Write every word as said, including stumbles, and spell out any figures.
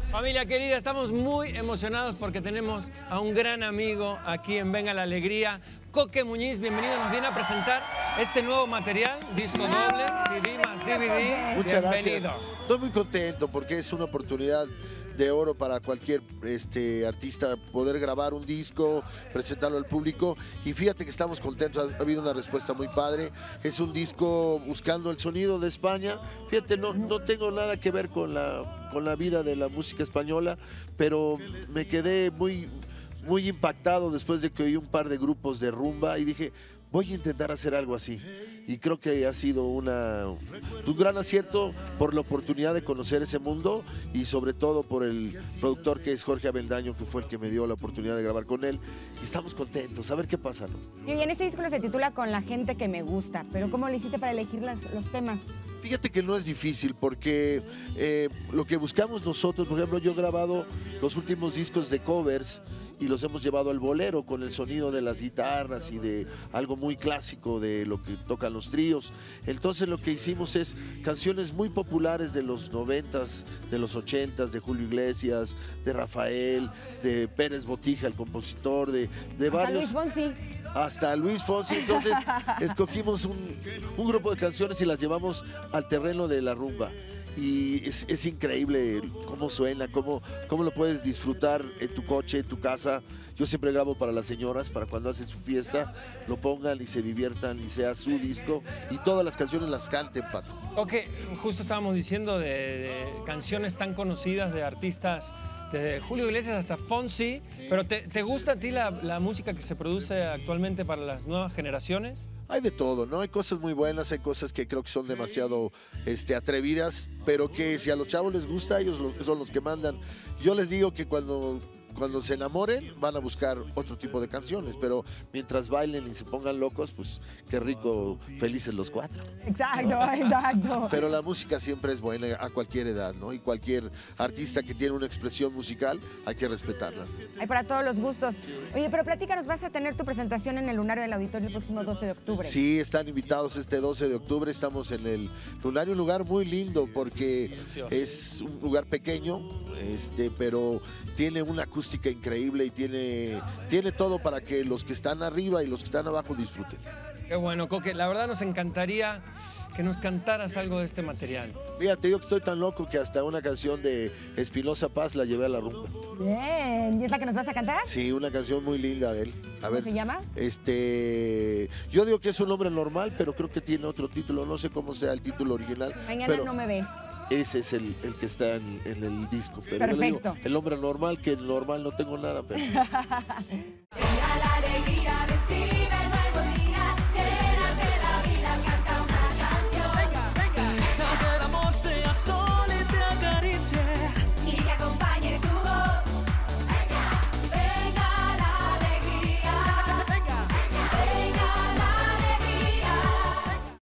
Familia querida, estamos muy emocionados porque tenemos a un gran amigo aquí en Venga la Alegría. Coque Muñiz, bienvenido, nos viene a presentar este nuevo material, disco doble, C D más D V D. Muchas bienvenido. gracias. Estoy muy contento porque es una oportunidad de oro para cualquier este, artista poder grabar un disco, presentarlo al público, y fíjate que estamos contentos, ha habido una respuesta muy padre. Es un disco buscando el sonido de España. Fíjate, no, no tengo nada que ver con la, con la vida de la música española, pero me quedé muy, muy impactado después de que oí un par de grupos de rumba y dije, voy a intentar hacer algo así. Y creo que ha sido una, un gran acierto por la oportunidad de conocer ese mundo y sobre todo por el productor que es Jorge Avendaño, que fue el que me dio la oportunidad de grabar con él. Y estamos contentos, a ver qué pasa, ¿no? Y en este disco se titula Con la gente que me gusta, pero ¿cómo le hiciste para elegir las, los temas? Fíjate que no es difícil porque eh, lo que buscamos nosotros, por ejemplo, yo he grabado los últimos discos de covers y los hemos llevado al bolero con el sonido de las guitarras y de algo muy clásico de lo que tocan los tríos. Entonces lo que hicimos es canciones muy populares de los noventas, de los ochentas, de Julio Iglesias, de Rafael, de Pérez Botija, el compositor, de, de Hasta varios... Luis Fonsi. Hasta Luis Fonsi. Entonces escogimos un, un grupo de canciones y las llevamos al terreno de la rumba. Y es, es increíble cómo suena, cómo, cómo lo puedes disfrutar en tu coche, en tu casa. Yo siempre grabo para las señoras, para cuando hacen su fiesta, lo pongan y se diviertan y sea su disco. Y todas las canciones las canten, Pato. Ok, justo estábamos diciendo de, de canciones tan conocidas de artistas, desde Julio Iglesias hasta Fonsi, pero ¿te, te gusta a ti la, la música que se produce actualmente para las nuevas generaciones? Hay de todo, ¿no? Hay cosas muy buenas, hay cosas que creo que son demasiado este, atrevidas, pero que si a los chavos les gusta, ellos son los que mandan. Yo les digo que cuando... Cuando se enamoren van a buscar otro tipo de canciones, pero mientras bailen y se pongan locos, pues qué rico, felices los cuatro. Exacto, exacto. Pero la música siempre es buena a cualquier edad, ¿no? Y cualquier artista que tiene una expresión musical hay que respetarla. Hay para todos los gustos. Oye, pero platícanos, vas a tener tu presentación en el Lunario del Auditorio el próximo doce de octubre. Sí, están invitados este doce de octubre, estamos en el Lunario, un lugar muy lindo porque es un lugar pequeño, este, pero tiene una acústica increíble y tiene, tiene todo para que los que están arriba y los que están abajo disfruten. Qué bueno, Coque. La verdad nos encantaría que nos cantaras algo de este material. Mira, te digo que estoy tan loco que hasta una canción de Espinosa Paz la llevé a la rumba. Bien, ¿y es la que nos vas a cantar? Sí, una canción muy linda de él. A ¿Cómo ver, se llama? Este, yo digo que es un nombre normal, pero creo que tiene otro título. No sé cómo sea el título original. Mañana pero... no me ves. Ese es el, el que está en, en el disco. Pero perfecto. yo le digo, el hombre normal, que normal no tengo nada, pero...